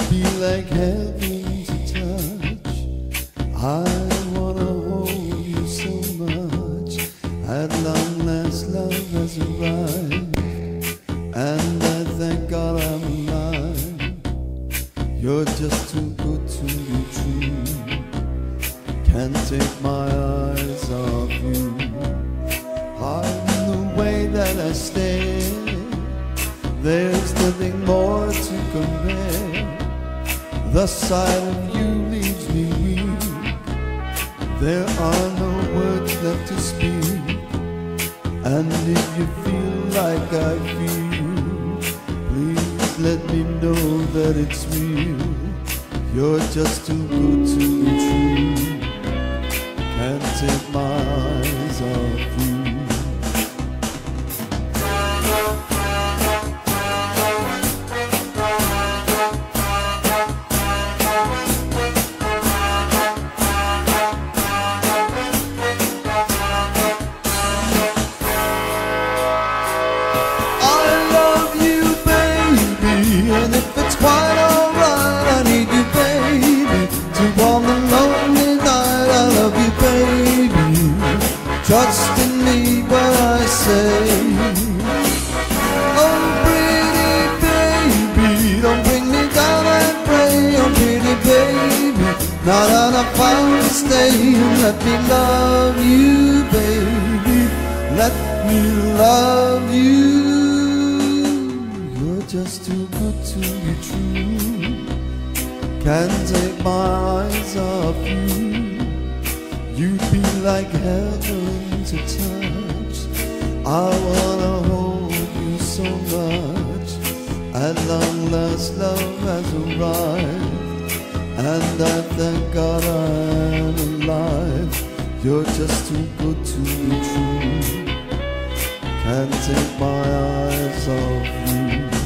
be like heaven to touch. I wanna hold you so much. At long last, love has arrived, and I thank God I'm alive. You're just too good to be true. Can't take my eyes off you. Hiding the way that I stare, there's nothing more to compare. The sight of you leaves me weak. There are no words left to speak. And if you feel like I feel, please let me know that it's real. You're just too good to be true. Can't take my eyes off you. And if it's quite alright, I need you, baby, to warm the lonely night. I love you, baby. Trust in me when I say, oh, pretty baby, don't bring me down, I pray. Oh, pretty baby, now that I found to stay, let me love you, baby. Let me love you. Just too good to be true. Can't take my eyes off you. You'd be like heaven to touch. I wanna hold you so much. At long last, love has arrived, and I thank God I'm alive. You're just too good to be true. Can't take my eyes off you.